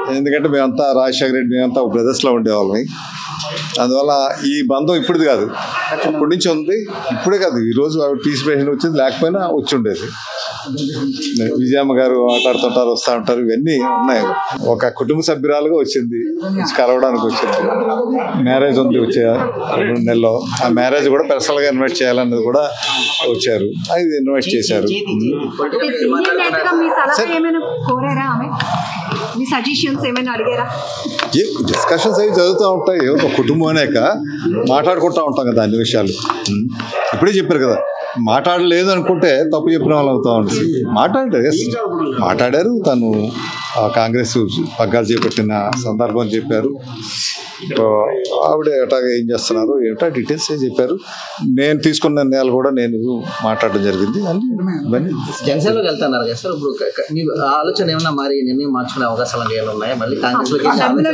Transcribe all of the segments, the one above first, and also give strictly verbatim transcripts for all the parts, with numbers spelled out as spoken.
ఎందుకంటే మేమంతా రాజశేఖర రెడ్డి మేమంతా బ్రదర్స్లో ఉండేవాళ్ళని. అందువల్ల ఈ బంధం ఇప్పుడుది కాదు, ఇప్పటి నుంచి ఉంది. ఇప్పుడే కాదు, ఈరోజు ఆవిడ పీస్ పేషెంట్ వచ్చింది, లేకపోయినా వచ్చి ఉండేది. విజయమ్మ గారు మాట్లాడుతుంటారు, వస్తూ ఉంటారు, ఇవన్నీ ఉన్నాయి. ఒక కుటుంబ సభ్యురాలుగా వచ్చింది, కలవడానికి వచ్చింది. మ్యారేజ్ ఉంది వచ్చే రెండు నెలలో. ఆ మ్యారేజ్ కూడా పర్సనల్గా ఇన్వైట్ చేయాలన్నది కూడా వచ్చారు, అది ఇన్వైట్ చేశారు. డిస్కషన్స్ అవి జరుగుతూ ఉంటాయి, ఒక కుటుంబం అనేక మాట్లాడుకుంటూ ఉంటాం కదా అన్ని విషయాలు. ఇప్పుడే చెప్పారు కదా, మాట్లాడలేదు అనుకుంటే తప్పు చెప్పిన వాళ్ళు అవుతా ఉంటుంది. మాట్లాడారు మాట్లాడారు తను కాంగ్రెస్ పగ్గాలు చేపట్టిన సందర్భం చెప్పారు. ఆవిడ ఎటాగా ఏం చేస్తున్నారు ఏమిటా డీటెయిల్స్ చెప్పారు. నేను తీసుకున్న నిర్ణయాలు కూడా నేను మాట్లాడడం జరిగింది. అని జనసేనలోకి వెళ్తున్నారు కదా సార్, ఇప్పుడు మీ ఆలోచన ఏమన్నా మరి నిర్ణయం మార్చుకునే అవకాశాలు ఏమైనా ఉన్నాయా? మళ్ళీ కాంగ్రెస్ లోకి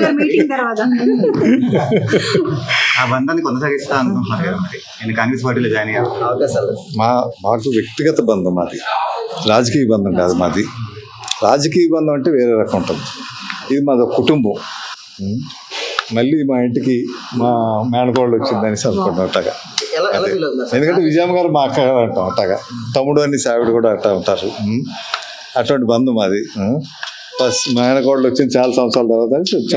ఆ బంధాన్ని కొనసాగిస్తా అనుకుంటున్నారు కదా, మరి నేను కాంగ్రెస్ పార్టీలో జాయిన్ అయ్యే అవకాశాలు? మా మాకు వ్యక్తిగత బంధం, మాది రాజకీయ బంధం కాదు. మాది రాజకీయ బంధం అంటే వేరే రకం ఉంటుంది, ఇది మాది ఒక కుటుంబం. మళ్ళీ మా ఇంటికి మా మేనకోళ్ళు వచ్చిందని అనుకుంటాం అట్టగా. ఎందుకంటే విజయమ్మ గారు మా అక్క అంటాం అట్టగా, తమ్ముడు అని సావిడ కూడా అట్టా ఉంటారు. అటువంటి బంధం మాది. ఫస్ట్ మేనకోళ్ళు వచ్చింది చాలా సంవత్సరాల తర్వాత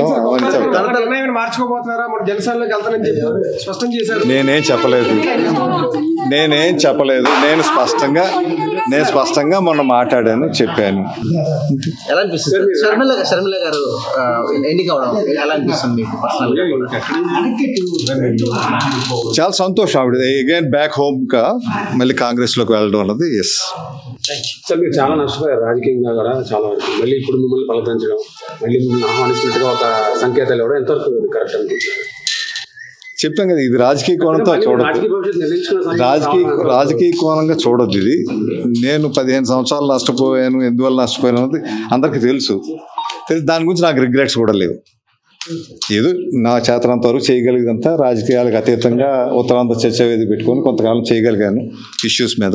నేనేం చెప్పలేదు నేనేం చెప్పలేదు నేను స్పష్టంగా నేను స్పష్టంగా మొన్న మాట్లాడాను, చెప్పాను. ఎలా అనిపిస్తుంది షర్మిల షర్మిల గారు ఎన్నిక అవడం ఎలా అనిపిస్తుంది? చాలా సంతోషం. ఆవిడ అగైన్ బ్యాక్ హోమ్ గా మళ్ళీ కాంగ్రెస్ లోకి వెళ్ళడం అన్నది. ఎస్ సార్, మీరు చాలా నష్టపోయారు రాజకీయంగా కూడా చాలా వరకు. మళ్ళీ ఇప్పుడు మిమ్మల్ని పలకరించడం, మళ్ళీ మిమ్మల్ని ఆహ్వానిస్తున్నట్టుగా ఒక సంకేతాలు ఇవ్వడం ఎంతవరకు కరెక్ట్ అనిపించారు? చెప్పాం కదా, ఇది రాజకీయ కోణంతో చూడదు, రాజకీయ రాజకీయ కోణంగా చూడొద్దు ఇది. నేను పదిహేను సంవత్సరాలు నష్టపోయాను, ఎందువల్ల నష్టపోయాను అన్నది అందరికీ తెలుసు. తెలుసు దాని గురించి నాకు రిగ్రెట్స్ కూడా లేవు. ఏదో నా చేతనంత వరకు చేయగలిగినంత రాజకీయాలకు అతీతంగా ఉత్తరాంధ్ర చర్చ వేది పెట్టుకొని కొంతకాలం చేయగలిగాను ఇష్యూస్ మీద.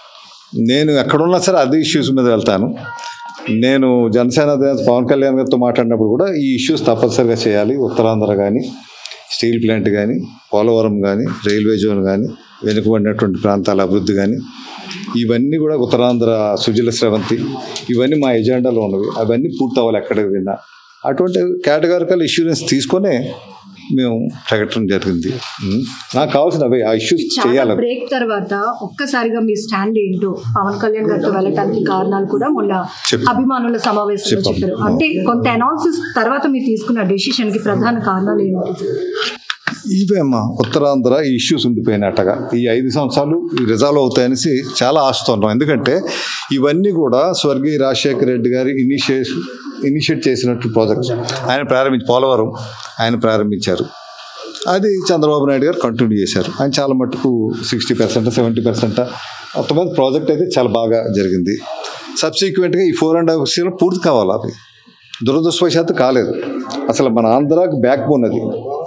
నేను ఎక్కడున్నా సరే అదే ఇష్యూస్ మీద వెళ్తాను. నేను జనసేన పవన్ కళ్యాణ్ గారితో మాట్లాడినప్పుడు కూడా ఈ ఇష్యూస్ తప్పనిసరిగా చేయాలి. ఉత్తరాంధ్ర కానీ, స్టీల్ ప్లాంట్ కానీ, పోలవరం కానీ, రైల్వే జోన్ కానీ, వెనుకబడినటువంటి ప్రాంతాల అభివృద్ధి కానీ, ఇవన్నీ కూడా ఉత్తరాంధ్ర సుజల స్రవంతి, ఇవన్నీ మా ఎజెండాలో ఉన్నవి. అవన్నీ పూర్తి అవ్వాలి ఎక్కడికి విన్నా. అటువంటి కేటగారికల్ ఇష్యూరెన్స్ తీసుకొనే మేము ప్రకటన జరిగింది. నాకు కావాల్సిన ఆ ఇష్యూస్ చేయాలి. బ్రేక్ తర్వాత ఒక్కసారిగా మీ స్టాండ్ ఏంటో పవన్ కళ్యాణ్ గారితో వెళ్ళటానికి కారణాలు కూడా మొన్న అభిమానుల సమావేశంలో చెప్పారు. అంటే కొంత అనాలిసిస్ తర్వాత మీరు తీసుకున్న డెసిషన్ కి ప్రధాన కారణాలు ఏంటి? ఇవేమ్మా ఉత్తరాంధ్ర ఈ ఇష్యూస్ ఉండిపోయినట్టుగా ఈ ఐదు సంవత్సరాలు రిజాల్వ్ అవుతాయనేసి చాలా ఆశతున్నాం. ఎందుకంటే ఇవన్నీ కూడా స్వర్గీయ రాజశేఖర రెడ్డి గారి ఇనిషియేట్ ఇనిషియేట్ చేసినట్టు ప్రాజెక్ట్స్. ఆయన ప్రారంభించి పోలవరం ఆయన ప్రారంభించారు, అది చంద్రబాబు నాయుడు గారు కంటిన్యూ చేశారు. ఆయన చాలా మట్టుకు సిక్స్టీ పర్సెంట్ సెవెంటీ పర్సెంట్ మొత్తం ప్రాజెక్ట్ అయితే చాలా బాగా జరిగింది. సబ్సిక్వెంట్గా ఈ ఫోర్ అండ్ హాఫ్ ఇయర్స్లో పూర్తి కావాలి. అది దురదృష్టవశాత్తు కాలేదు. అసలు మన ఆంధ్రాకి బ్యాక్ బోన్ అది.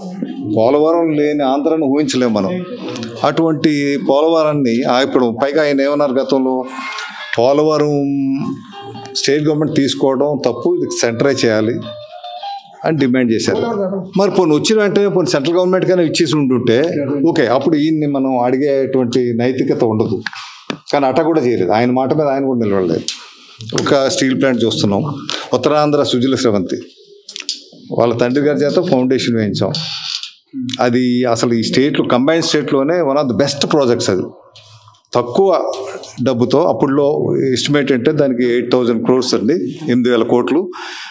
పోలవరం లేని ఆంధ్రాను ఊహించలేము మనం. అటువంటి పోలవరాన్ని ఇప్పుడు పైగా ఆయన ఏమన్నారు గతంలో, పోలవరం స్టేట్ గవర్నమెంట్ తీసుకోవడం తప్పు, ఇది సెంటరే చేయాలి అని డిమాండ్ చేశారు. మరి పోనీ వచ్చిన వెంటనే పోనీ సెంట్రల్ గవర్నమెంట్ కైనా ఇచ్చేసి ఉంటుంటే ఓకే, అప్పుడు ఈయన్ని మనం అడిగేటువంటి నైతికత ఉండదు. కానీ అట్ట కూడా చేయలేదు. ఆయన మాట మీద ఆయన కూడా నిలబడలేదు. ఒక స్టీల్ ప్లాంట్ చూస్తున్నాం, ఉత్తరాంధ్ర సుజల స్రవంతి వాళ్ళ తండ్రి గారి చేత ఫౌండేషన్ వేయించాం. అది అసలు ఈ స్టేట్లో కంబైన్ స్టేట్లోనే one of the best projects. అది తక్కువ డబ్బుతో అప్పుడులో ఎస్టిమేట్ అంటే దానికి ఎయిట్ థౌజండ్ క్రోర్స్ అండి, ఎనిమిది వేల కోట్లు,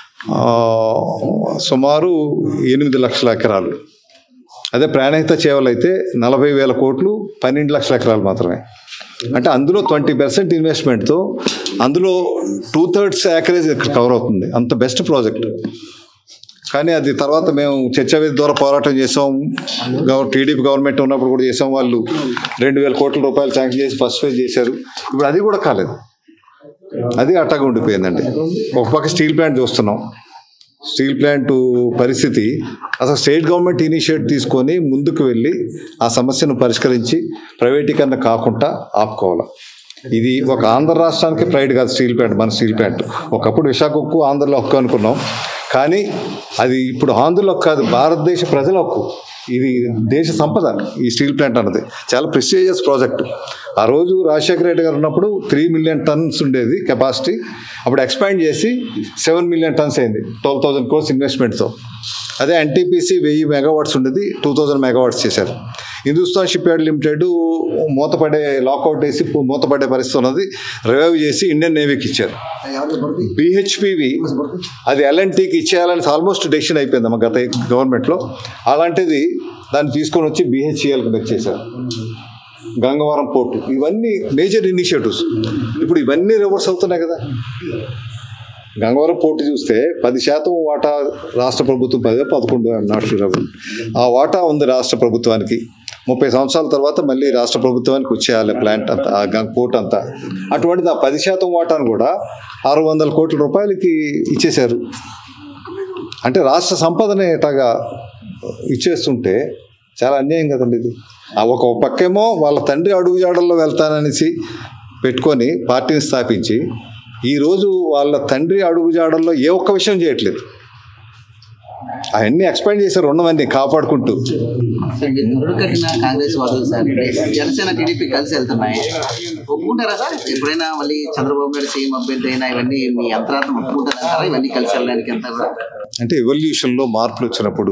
సుమారు ఎనిమిది లక్షల ఎకరాలు. అదే ప్రాణహిత చేవలు అయితే నలభై వేల కోట్లు, పన్నెండు లక్షల ఎకరాలు మాత్రమే. అంటే అందులో ట్వంటీ పర్సెంట్ ఇన్వెస్ట్మెంట్తో అందులో టూ థర్డ్స్ యాకరేజ్ ఇక్కడ కవర్ అవుతుంది. అంత బెస్ట్ ప్రాజెక్ట్. కానీ అది తర్వాత మేము చర్చావేది ద్వారా పోరాటం చేసాం. గవర్ టీడీపీ గవర్నమెంట్ ఉన్నప్పుడు కూడా చేసాం. వాళ్ళు రెండు వేల కోట్ల రూపాయలు శాంక్షన్ చేసి ఫస్ట్ ఫేజ్ చేశారు. ఇప్పుడు అది కూడా కాలేదు, అది అట్టగా ఉండిపోయిందండి. ఒక పక్క స్టీల్ ప్లాంట్ చూస్తున్నాం. స్టీల్ ప్లాంట్ పరిస్థితి అసలు స్టేట్ గవర్నమెంట్ ఇనిషియేట్ తీసుకొని ముందుకు వెళ్ళి ఆ సమస్యను పరిష్కరించి ప్రైవేటీకరణ కాకుండా ఆపుకోవాలి. ఇది ఒక ఆంధ్ర రాష్ట్రానికి ప్రైడ్ కాదు స్టీల్ ప్లాంట్. మన స్టీల్ ప్లాంట్ ఒకప్పుడు విశాఖకు ఆంధ్రలో హక్కు అనుకున్నాం, కానీ అది ఇప్పుడు ఆంధ్రులకు కాదు, భారతదేశ ప్రజల హక్కు. ఇది దేశ సంపద. ఈ స్టీల్ ప్లాంట్ అన్నది చాలా ప్రెస్టీజియస్ ప్రాజెక్ట్. ఆ రోజు రాజశేఖర రెడ్డి గారు ఉన్నప్పుడు త్రీ మిలియన్ టన్స్ ఉండేది కెపాసిటీ. అప్పుడు ఎక్స్పాండ్ చేసి సెవెన్ మిలియన్ టన్స్ అయింది ట్వెల్వ్ థౌసండ్ క్రోర్స్ ఇన్వెస్ట్మెంట్తో. అదే ఎన్టీపీసీ వెయ్యి మెగావాట్స్ ఉండేది, టూ థౌజండ్ మెగావాట్స్ చేశారు. హిందుస్థాన్ షిప్ యార్డ్ లిమిటెడ్ మూతపడే లాకౌట్ వేసి మూతపడే పరిస్థితి ఉన్నది, రివైవ్ చేసి ఇండియన్ నేవీకి ఇచ్చారు. బిహెచ్పివి అది ఎల్ఎన్టీకి ఇచ్చేయాలని ఆల్మోస్ట్ డెసిషన్ అయిపోయింది మా గత గవర్నమెంట్లో. అలాంటిది దాన్ని తీసుకొని వచ్చి బిహెచ్ఈఎల్కి వచ్చేసారు. గంగవరం పోర్టు, ఇవన్నీ మేజర్ ఇనిషియేటివ్స్. ఇప్పుడు ఇవన్నీ రివర్స్ అవుతున్నాయి కదా. గంగవరం పోర్టు చూస్తే పది శాతం వాటా రాష్ట్ర ప్రభుత్వం, పది పదకొండు నాట్ షూర్. ఆ వాటా ఉంది రాష్ట్ర ప్రభుత్వానికి. ముప్పై సంవత్సరాల తర్వాత మళ్ళీ రాష్ట్ర ప్రభుత్వానికి వచ్చేయాలి ప్లాంట్ అంతా, ఆ గంగ పోర్ట్ అంతా. అటువంటిది ఆ పది శాతం వాటాను కూడా ఆరు వందల కోట్ల రూపాయలకి ఇచ్చేశారు. అంటే రాష్ట్ర సంపదని ఇట్లాగా ఇచ్చేస్తుంటే చాలా అన్యాయం కదండి ఇది. ఆ ఒక పక్కేమో వాళ్ళ తండ్రి అడుగుజాడల్లో వెళ్తాననేసి పెట్టుకొని పార్టీని స్థాపించి ఈరోజు వాళ్ళ తండ్రి అడుగుజాడల్లో ఏ ఒక్క విషయం చేయట్లేదు. అవన్నీ ఎక్స్పాండ్ చేశారు, ఉన్నవన్నీ కాపాడుకుంటూ. త్వరడు కట్టిన కాంగ్రెస్ వాదులు సార్ జనసేన టీడీపీ కలిసి వెళ్తున్నాయి, ఒప్పుకుంటారా సార్? ఎప్పుడైనా మళ్ళీ చంద్రబాబు నాయుడు సీఎం అభ్యర్థి అయినా ఇవన్నీ మీ అంతరాత్మ ఒప్పుకుంటారా ఇవన్నీ కలిసి వెళ్ళడానికి అంతా కూడా? అంటే ఎవల్యూషన్లో మార్పులు వచ్చినప్పుడు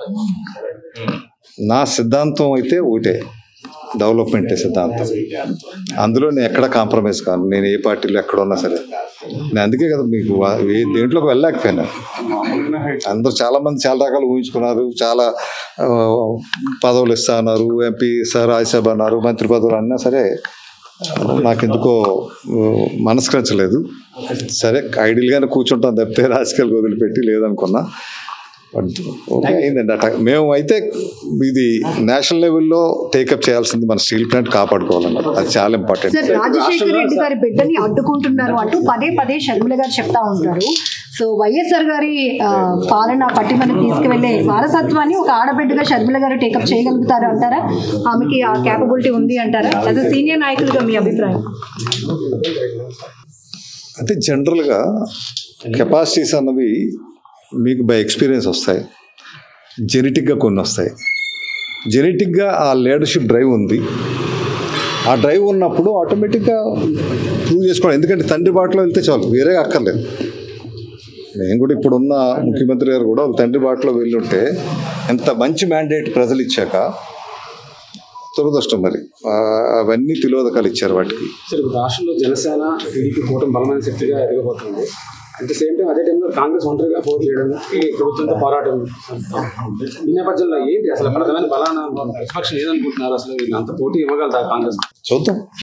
నా సిద్ధాంతం అయితే ఒకటే, డెవలప్మెంటే సిద్ధాంతం. అందులో నేను ఎక్కడ కాంప్రమైజ్ కాను. నేను ఏ పార్టీలో ఎక్కడ ఉన్నా సరే. నేను అందుకే కదా మీకు ఏ దేంట్లోకి వెళ్ళలేకపోయినా. అందరూ చాలామంది చాలా రకాలు ఊహించుకున్నారు, చాలా పదవులు ఇస్తా అన్నారు, ఎంపీ సార్ రాజ్యసభ అన్నారు, మంత్రి పదవులు అన్నా సరే నాకెందుకో మనస్కరించలేదు. సరే ఐడియల్గానే కూర్చుంటాం తప్పితే రాజకీయాలు వదిలిపెట్టి లేదనుకున్నా. ఓకే అయిందండి. అట్లా మేము అయితే ఇది నేషనల్ లెవెల్లో టేకప్ చేయాల్సింది, మన స్టీల్ ప్లాంట్ కాపాడుకోవాలన్నమాట. అది చాలా ఇంపార్టెంట్. సార్, రాజశేఖర రెడ్డి గారి బిడ్డని అడ్డుకుంటున్నారు అంటూ పదే పదే షర్మిల గారు చెప్తా ఉంటారు. సో వైఎస్ఆర్ గారి పాలన పట్టిమని తీసుకువెళ్లే వారసత్వాన్ని ఒక ఆడబిడ్డగా షర్మిల గారు టేకప్ చేయగలుగుతారు అంటారా? ఆమెకి ఆ క్యాపబిలిటీ ఉంది అంటారా? యాజ్ అ సీనియర్ నాయకులుగా మీ అభిప్రాయం? అంటే జనరల్గా కెపాసిటీస్ అన్నవి మీకు బై ఎక్స్పీరియన్స్ వస్తాయి, జెనెటిక్గా కొన్ని వస్తాయి. జెనెటిక్గా ఆ లీడర్షిప్ డ్రైవ్ ఉంది. ఆ డ్రైవ్ ఉన్నప్పుడు ఆటోమేటిక్గా ప్రూవ్ చేసుకోవాలి. ఎందుకంటే తండ్రి బాటలో వెళ్తే చాలు, వేరే అక్కర్లేదు. నేను కూడా ఇప్పుడున్న ముఖ్యమంత్రి గారు కూడా తండ్రి బాటలో వెళ్ళుంటే ఎంత మంచి మ్యాండేట్ ప్రజలు ఇచ్చాక దురదృష్టం మరి అవన్నీ తిలోదకాలు ఇచ్చారు వాటికి. సరే, రాష్ట్రంలో జనసేన టీడీపీ కూటమి బలమైన శక్తిగా ఎదగబోతుంది. అట్ ద సేమ్ టైం అదే టైంలో కాంగ్రెస్ ఒంటరిగా పోటీ చేయడం, ఈ ప్రభుత్వంతో పోరాటం, ఈ నేపథ్యంలో ఏంటి అసలు ప్రధానమైన బలాన ప్రతిపక్షం ఏదనుకుంటున్నారు? అసలు అంత పోటీ ఇవ్వగలదా కాంగ్రెస్? చూద్దాం.